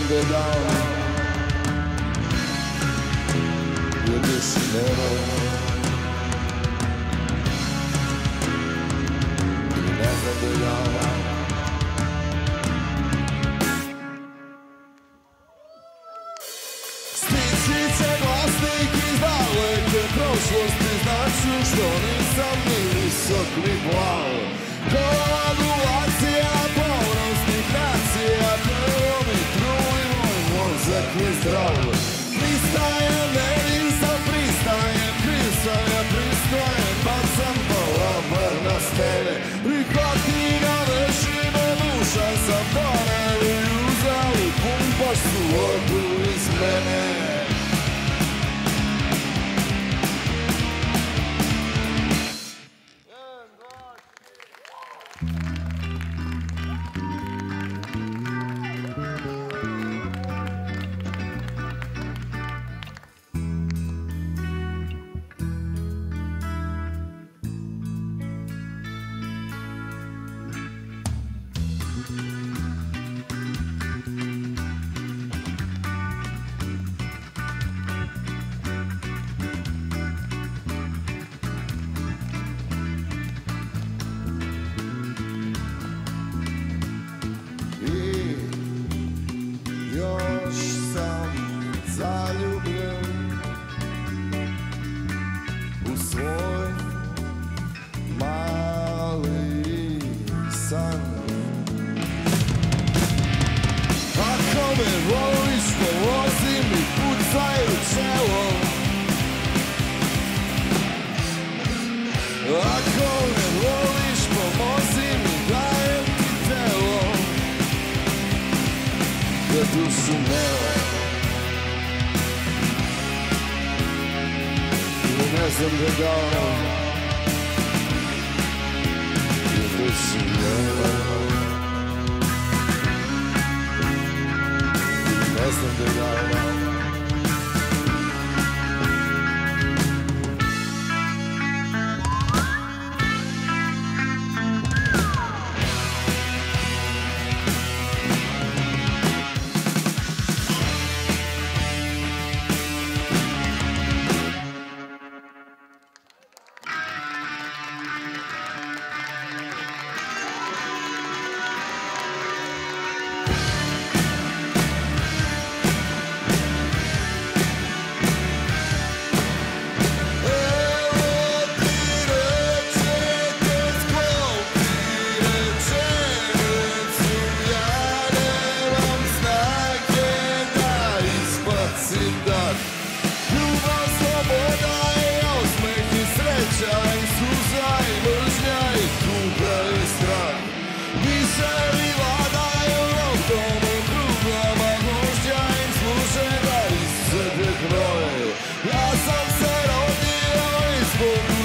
te dao, jer više nema. I ne znam te dao. Stičice glasnik iz daleke prošlosti, znači što nisam ni visok ni plav. Koagulacija ponosnih nacija, krvom i truj, moj mozak je zdrav. Pristajem, ne nisam pristajem, kriv sam ja pristajem, bacam palabar na stene. Prihvati ga vešine, duša sam poneli, uzeli pumpaš su vodu iz mene. Ja sam se rodio iz